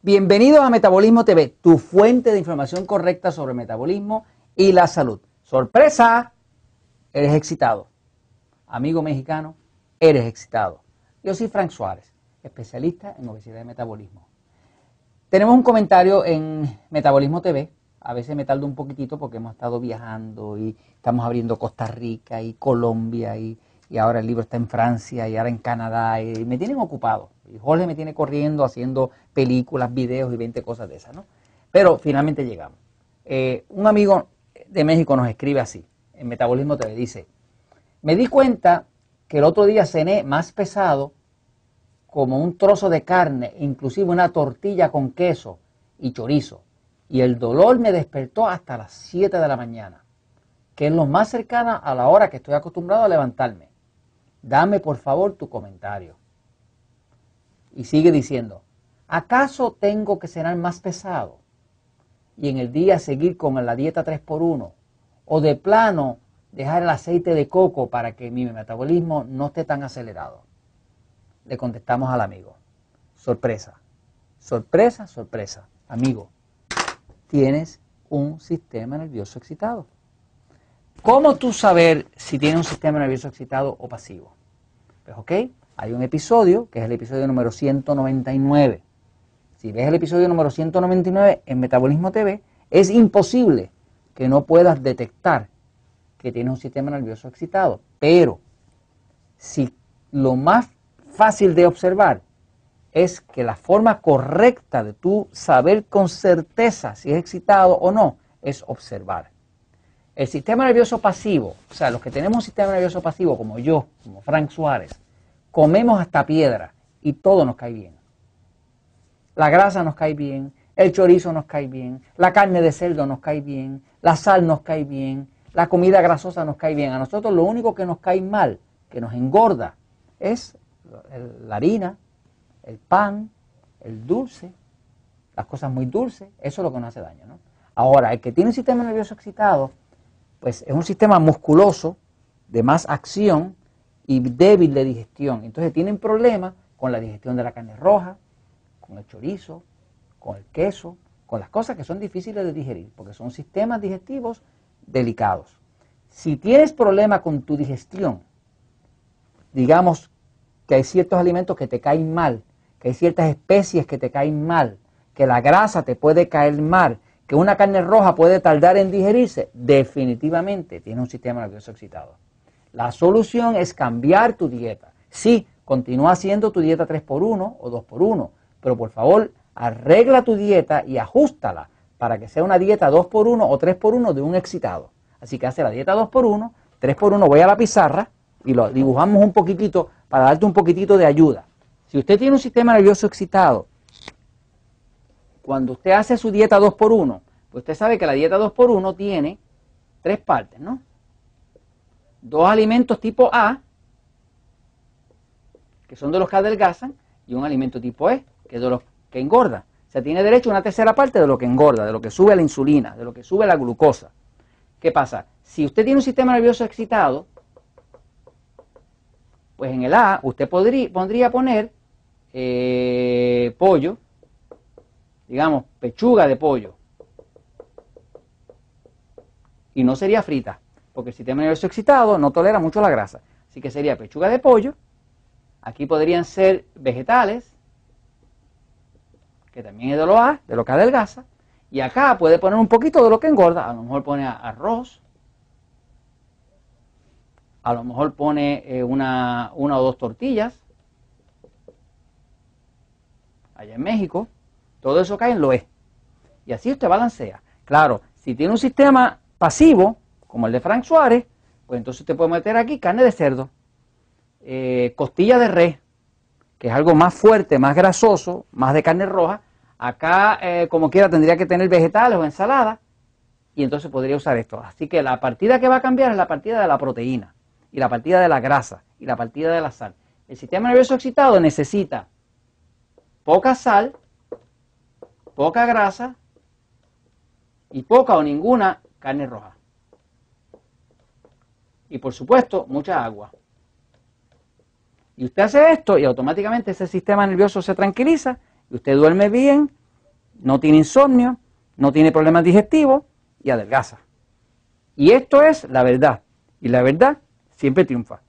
Bienvenidos a Metabolismo TV, tu fuente de información correcta sobre el metabolismo y la salud. ¡Sorpresa! Eres excitado. Amigo mexicano, eres excitado. Yo soy Frank Suárez, especialista en obesidad y metabolismo. Tenemos un comentario en Metabolismo TV. A veces me tardo un poquitito porque hemos estado viajando y estamos abriendo Costa Rica y Colombia y ahora el libro está en Francia y ahora en Canadá y me tienen ocupado. Y Jorge me tiene corriendo haciendo películas, videos y 20 cosas de esas, ¿no? Pero finalmente llegamos. Un amigo de México nos escribe así, en Metabolismo TV, dice: me di cuenta que el otro día cené más pesado como un trozo de carne, inclusive una tortilla con queso y chorizo. Y el dolor me despertó hasta las 7 de la mañana, que es lo más cercana a la hora que estoy acostumbrado a levantarme. Dame por favor tu comentario. Y sigue diciendo: ¿acaso tengo que cenar más pesado y en el día seguir con la dieta 3x1? ¿O de plano dejar el aceite de coco para que mi metabolismo no esté tan acelerado? Le contestamos al amigo: sorpresa, sorpresa, sorpresa. Amigo, tienes un sistema nervioso excitado. ¿Cómo tú saber si tienes un sistema nervioso excitado o pasivo? Pues ok, hay un episodio que es el episodio número 199. Si ves el episodio número 199 en Metabolismo TV, es imposible que no puedas detectar que tienes un sistema nervioso excitado. Pero si lo más fácil de observar es que la forma correcta de tú saber con certeza si es excitado o no, es observar. El sistema nervioso pasivo, o sea, los que tenemos un sistema nervioso pasivo como yo, como Frank Suárez, comemos hasta piedra y todo nos cae bien. La grasa nos cae bien, el chorizo nos cae bien, la carne de cerdo nos cae bien, la sal nos cae bien, la comida grasosa nos cae bien. A nosotros lo único que nos cae mal, que nos engorda, es la harina, el pan, el dulce, las cosas muy dulces. Eso es lo que nos hace daño, ¿no? Ahora, el que tiene un sistema nervioso excitado, pues es un sistema musculoso, de más acción y débil de digestión. Entonces tienen problemas con la digestión de la carne roja, con el chorizo, con el queso, con las cosas que son difíciles de digerir, porque son sistemas digestivos delicados. Si tienes problema con tu digestión, digamos que hay ciertos alimentos que te caen mal, que hay ciertas especies que te caen mal, que la grasa te puede caer mal, que una carne roja puede tardar en digerirse, definitivamente tienes un sistema nervioso excitado. La solución es cambiar tu dieta. Sí, continúa haciendo tu dieta 3x1 o 2x1, pero por favor arregla tu dieta y ajústala para que sea una dieta 2x1 o 3x1 de un excitado. Así que hace la dieta 2x1, 3x1, voy a la pizarra y lo dibujamos un poquitito para darte un poquitito de ayuda. Si usted tiene un sistema nervioso excitado, cuando usted hace su dieta 2x1, pues usted sabe que la dieta 2x1 tiene 3 partes, ¿no? 2 alimentos tipo A, que son de los que adelgazan, y un alimento tipo E, que es de los que engorda. O sea, tiene derecho a una tercera parte de lo que engorda, de lo que sube la insulina, de lo que sube la glucosa. ¿Qué pasa? Si usted tiene un sistema nervioso excitado, pues en el A usted podría poner pollo, digamos, pechuga de pollo. Y no sería frita, porque el sistema nervioso excitado no tolera mucho la grasa. Así que sería pechuga de pollo. Aquí podrían ser vegetales, que también es de lo A, de lo que adelgaza. Y acá puede poner un poquito de lo que engorda. A lo mejor pone arroz. A lo mejor pone una o 2 tortillas. Allá en México, todo eso cae en lo E. Y así usted balancea. Claro, si tiene un sistema pasivo, como el de Frank Suárez, pues entonces usted puede meter aquí carne de cerdo, costilla de res, que es algo más fuerte, más grasoso, más de carne roja. Acá, como quiera, tendría que tener vegetales o ensalada, y entonces podría usar esto. Así que la partida que va a cambiar es la partida de la proteína, y la partida de la grasa, y la partida de la sal. El sistema nervioso excitado necesita poca sal, poca grasa, y poca o ninguna carne roja. Y por supuesto, mucha agua. Y usted hace esto y automáticamente ese sistema nervioso se tranquiliza y usted duerme bien no tiene insomnio, no tiene problemas digestivos y adelgaza. Y esto es la verdad. Y la verdad siempre triunfa.